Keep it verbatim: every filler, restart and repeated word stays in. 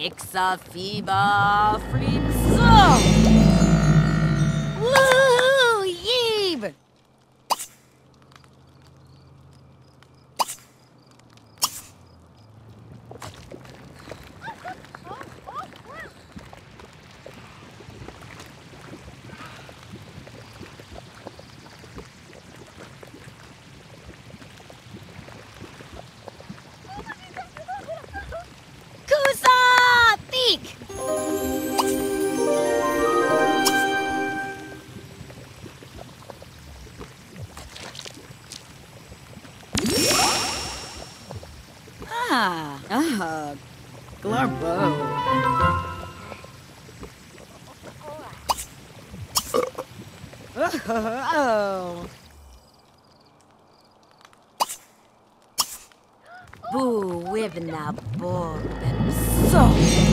Hexa Fiba Flimso! Woohoo! Yeeb! Kusa! Peek! Ah, ah, Glarbo. Oh. Boo, wibna, bo, so.